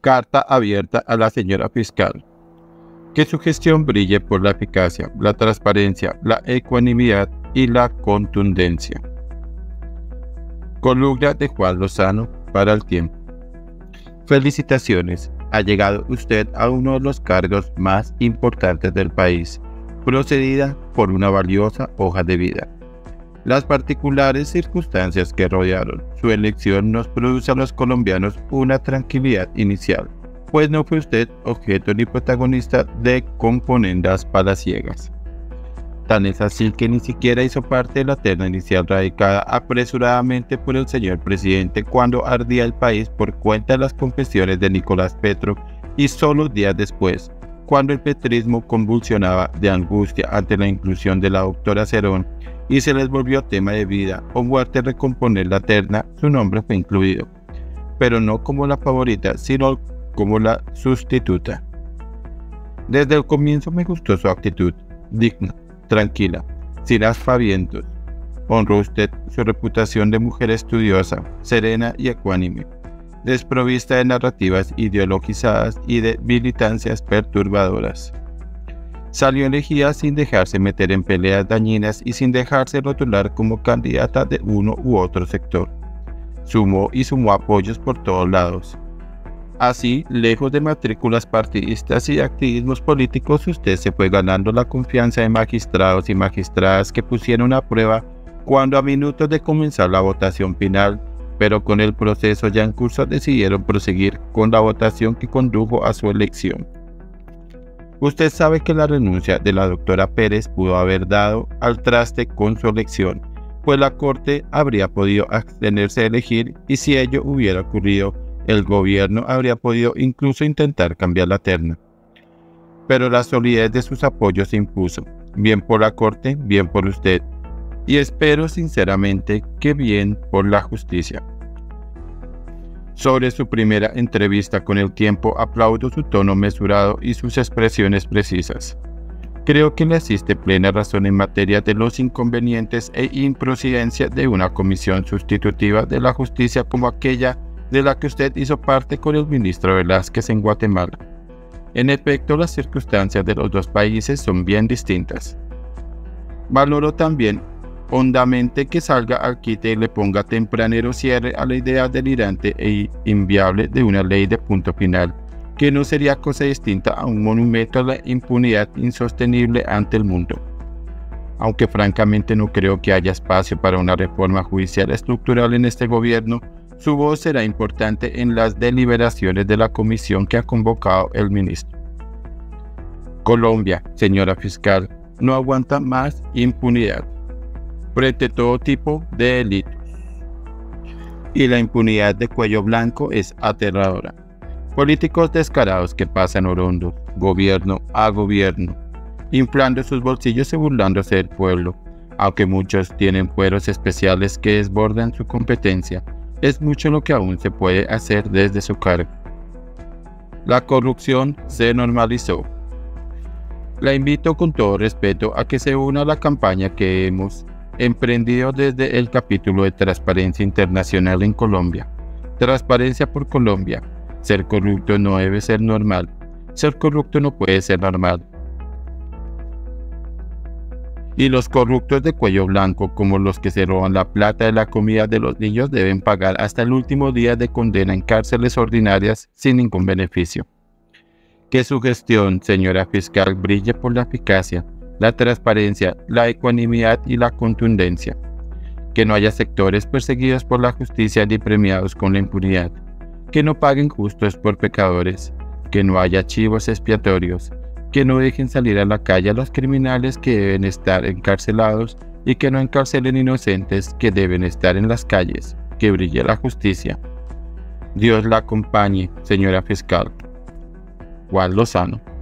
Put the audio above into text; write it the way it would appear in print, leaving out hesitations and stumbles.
Carta abierta a la señora fiscal. Que su gestión brille por la eficacia, la transparencia, la ecuanimidad y la contundencia. Columna de Juan Lozano para El Tiempo. Felicitaciones, ha llegado usted a uno de los cargos más importantes del país, procedida por una valiosa hoja de vida. Las particulares circunstancias que rodearon su elección nos produce a los colombianos una tranquilidad inicial, pues no fue usted objeto ni protagonista de componendas palaciegas. Tan es así que ni siquiera hizo parte de la terna inicial radicada apresuradamente por el señor presidente cuando ardía el país por cuenta de las confesiones de Nicolás Petro, y solo días después, cuando el petrismo convulsionaba de angustia ante la inclusión de la doctora Cerón y se les volvió tema de vida o muerte recomponer la terna, su nombre fue incluido, pero no como la favorita, sino como la sustituta. Desde el comienzo me gustó su actitud, digna, tranquila, sin aspavientos. Honró usted su reputación de mujer estudiosa, serena y ecuánime, desprovista de narrativas ideologizadas y de militancias perturbadoras. Salió elegida sin dejarse meter en peleas dañinas y sin dejarse rotular como candidata de uno u otro sector. Sumó apoyos por todos lados. Así, lejos de matrículas partidistas y de activismos políticos, usted se fue ganando la confianza de magistrados y magistradas que pusieron a prueba cuando, a minutos de comenzar la votación final, pero con el proceso ya en curso, decidieron proseguir con la votación que condujo a su elección. Usted sabe que la renuncia de la doctora Pérez pudo haber dado al traste con su elección, pues la Corte habría podido abstenerse de elegir, y si ello hubiera ocurrido, el gobierno habría podido incluso intentar cambiar la terna. Pero la solidez de sus apoyos se impuso, bien por la Corte, bien por usted, y espero sinceramente que bien por la justicia. Sobre su primera entrevista con El Tiempo, aplaudo su tono mesurado y sus expresiones precisas. Creo que le asiste plena razón en materia de los inconvenientes e improcedencias de una comisión sustitutiva de la justicia como aquella de la que usted hizo parte con el ministro Velázquez en Guatemala. En efecto, las circunstancias de los dos países son bien distintas. Valoro también hondamente que salga al quite y le ponga tempranero cierre a la idea delirante e inviable de una ley de punto final, que no sería cosa distinta a un monumento a la impunidad insostenible ante el mundo. Aunque francamente no creo que haya espacio para una reforma judicial estructural en este gobierno, su voz será importante en las deliberaciones de la comisión que ha convocado el ministro. Colombia, señora fiscal, no aguanta más impunidad frente a todo tipo de delitos. Y la impunidad de cuello blanco es aterradora. Políticos descarados que pasan orondos, gobierno a gobierno, inflando sus bolsillos y burlándose del pueblo. Aunque muchos tienen fueros especiales que desbordan su competencia, es mucho lo que aún se puede hacer desde su cargo. La corrupción se normalizó. La invito con todo respeto a que se una a la campaña que hemos emprendido desde el capítulo de Transparencia Internacional en Colombia. Transparencia por Colombia. Ser corrupto no debe ser normal. Ser corrupto no puede ser normal. Y los corruptos de cuello blanco, como los que se roban la plata de la comida de los niños, deben pagar hasta el último día de condena en cárceles ordinarias sin ningún beneficio. Que su gestión, señora fiscal, brille por la eficacia, la transparencia, la ecuanimidad y la contundencia. Que no haya sectores perseguidos por la justicia ni premiados con la impunidad. Que no paguen justos por pecadores. Que no haya chivos expiatorios. Que no dejen salir a la calle a los criminales que deben estar encarcelados y que no encarcelen inocentes que deben estar en las calles. Que brille la justicia. Dios la acompañe, señora fiscal. Juan Lozano.